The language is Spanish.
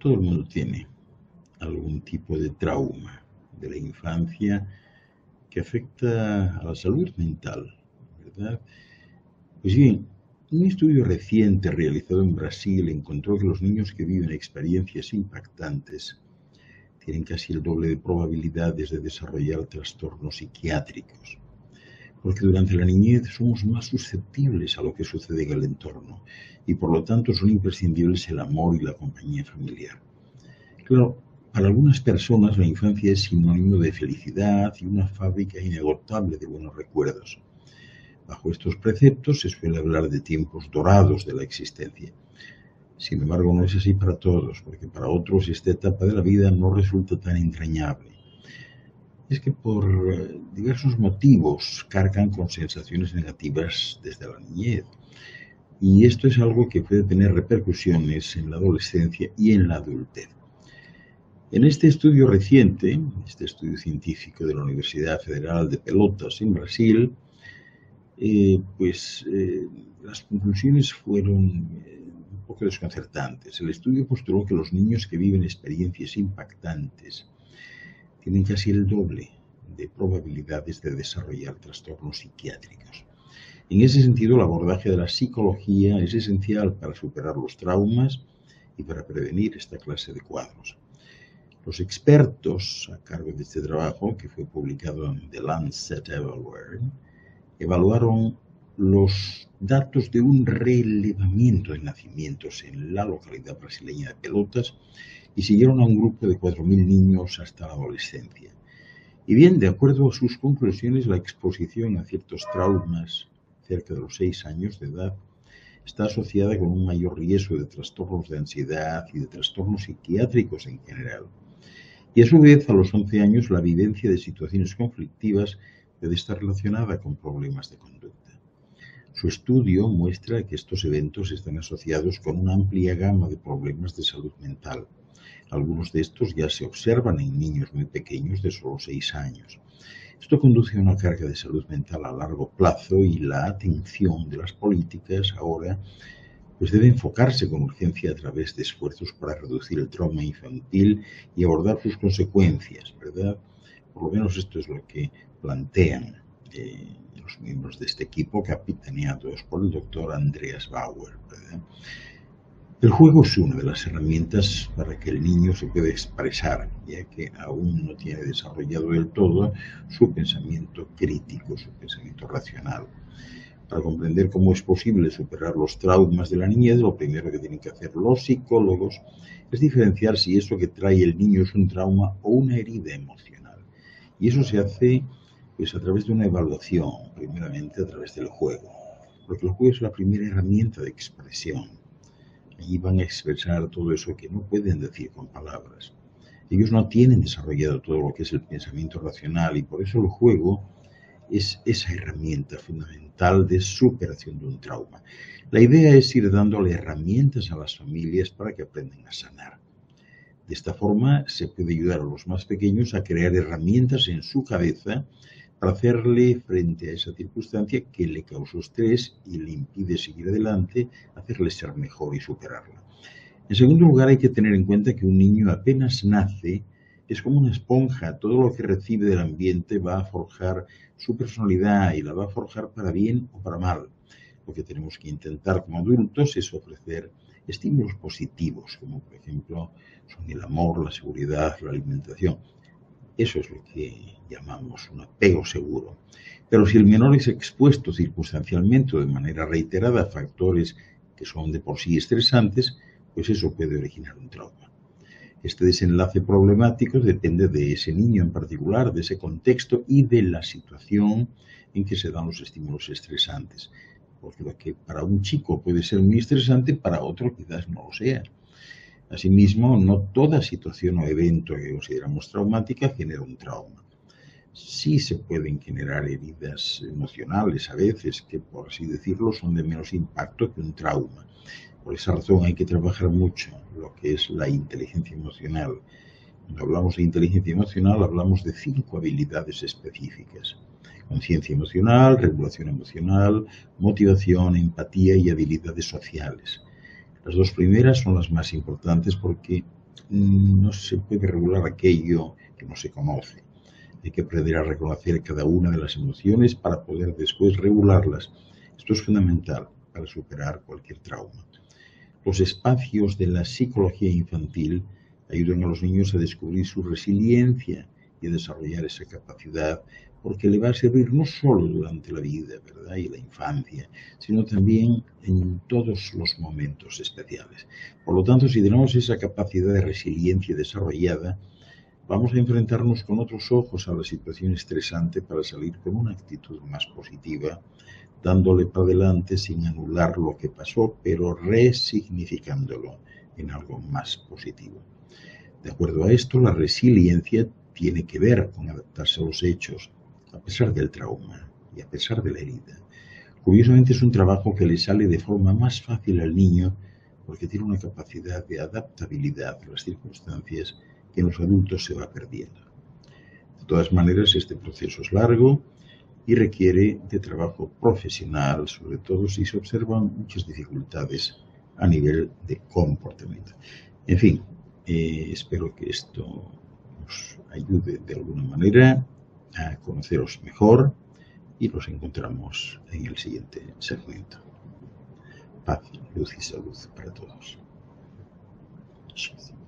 Todo el mundo tiene algún tipo de trauma de la infancia que afecta a la salud mental, ¿verdad? Pues bien, un estudio reciente realizado en Brasil encontró que los niños que viven experiencias impactantes tienen casi el doble de probabilidades de desarrollar trastornos psiquiátricos, porque durante la niñez somos más susceptibles a lo que sucede en el entorno y por lo tanto son imprescindibles el amor y la compañía familiar. Claro, para algunas personas la infancia es sinónimo de felicidad y una fábrica inagotable de buenos recuerdos. Bajo estos preceptos se suele hablar de tiempos dorados de la existencia. Sin embargo, no es así para todos, porque para otros esta etapa de la vida no resulta tan entrañable. Es que por diversos motivos cargan con sensaciones negativas desde la niñez. Y esto es algo que puede tener repercusiones en la adolescencia y en la adultez. En este estudio reciente, este estudio científico de la Universidad Federal de Pelotas en Brasil, las conclusiones fueron un poco desconcertantes. El estudio postuló que los niños que viven experiencias impactantes tienen casi el doble de probabilidades de desarrollar trastornos psiquiátricos. En ese sentido, el abordaje de la psicología es esencial para superar los traumas y para prevenir esta clase de cuadros. Los expertos a cargo de este trabajo, que fue publicado en The Lancet Evaluating, evaluaron los datos de un relevamiento de nacimientos en la localidad brasileña de Pelotas y siguieron a un grupo de 4.000 niños hasta la adolescencia. Y bien, de acuerdo a sus conclusiones, la exposición a ciertos traumas cerca de los 6 años de edad está asociada con un mayor riesgo de trastornos de ansiedad y de trastornos psiquiátricos en general. Y a su vez, a los 11 años, la vivencia de situaciones conflictivas puede estar relacionada con problemas de conducta. Su estudio muestra que estos eventos están asociados con una amplia gama de problemas de salud mental. Algunos de estos ya se observan en niños muy pequeños de solo 6 años. Esto conduce a una carga de salud mental a largo plazo y la atención de las políticas ahora debe enfocarse con urgencia a través de esfuerzos para reducir el trauma infantil y abordar sus consecuencias, ¿verdad? Por lo menos esto es lo que plantean los miembros de este equipo, capitaneados por el doctor Andreas Bauer, ¿verdad? El juego es una de las herramientas para que el niño se pueda expresar, ya que aún no tiene desarrollado del todo su pensamiento crítico, su pensamiento racional. Para comprender cómo es posible superar los traumas de la niñez, lo primero que tienen que hacer los psicólogos es diferenciar si eso que trae el niño es un trauma o una herida emocional. Y eso se hace a través de una evaluación, primeramente a través del juego, porque el juego es la primera herramienta de expresión. Allí van a expresar todo eso que no pueden decir con palabras. Ellos no tienen desarrollado todo lo que es el pensamiento racional y por eso el juego es esa herramienta fundamental de superación de un trauma. La idea es ir dándole herramientas a las familias para que aprendan a sanar. De esta forma se puede ayudar a los más pequeños a crear herramientas en su cabeza para hacerle frente a esa circunstancia que le causó estrés y le impide seguir adelante, hacerle ser mejor y superarla. En segundo lugar, hay que tener en cuenta que un niño apenas nace es como una esponja. Todo lo que recibe del ambiente va a forjar su personalidad y la va a forjar para bien o para mal. Lo que tenemos que intentar como adultos es ofrecer estímulos positivos, como por ejemplo son el amor, la seguridad, la alimentación. Eso es lo que llamamos un apego seguro. Pero si el menor es expuesto circunstancialmente o de manera reiterada a factores que son de por sí estresantes, pues eso puede originar un trauma. Este desenlace problemático depende de ese niño en particular, de ese contexto y de la situación en que se dan los estímulos estresantes. Porque lo que para un chico puede ser muy estresante, para otro quizás no lo sea. Asimismo, no toda situación o evento que consideramos traumática genera un trauma. Sí se pueden generar heridas emocionales a veces, que por así decirlo son de menos impacto que un trauma. Por esa razón hay que trabajar mucho lo que es la inteligencia emocional. Cuando hablamos de inteligencia emocional hablamos de 5 habilidades específicas: conciencia emocional, regulación emocional, motivación, empatía y habilidades sociales. Las 2 primeras son las más importantes porque No se puede regular aquello que no se conoce. Hay que aprender a reconocer cada una de las emociones para poder después regularlas. Esto es fundamental para superar cualquier trauma. Los espacios de la psicología infantil ayudan a los niños a descubrir su resiliencia y a desarrollar esa capacidad, porque le va a servir no solo durante la vida, ¿verdad?, y la infancia, sino también en todos los momentos especiales. Por lo tanto, si tenemos esa capacidad de resiliencia desarrollada, vamos a enfrentarnos con otros ojos a la situación estresante para salir con una actitud más positiva, dándole para adelante sin anular lo que pasó, pero resignificándolo en algo más positivo. De acuerdo a esto, la resiliencia tiene que ver con adaptarse a los hechos, a pesar del trauma y a pesar de la herida. Curiosamente es un trabajo que le sale de forma más fácil al niño porque tiene una capacidad de adaptabilidad a las circunstancias que en los adultos se va perdiendo. De todas maneras, este proceso es largo y requiere de trabajo profesional, sobre todo si se observan muchas dificultades a nivel de comportamiento. En fin, espero que esto nos ayude de alguna manera a conoceros mejor y nos encontramos en el siguiente segmento. Paz, luz y salud para todos.